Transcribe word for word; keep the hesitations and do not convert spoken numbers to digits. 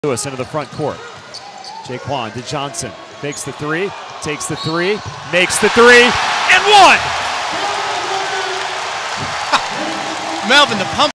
Lewis into the front court. Jaquan to Johnson. Fakes the three, takes the three, makes the three, and one! Melvin, the pump.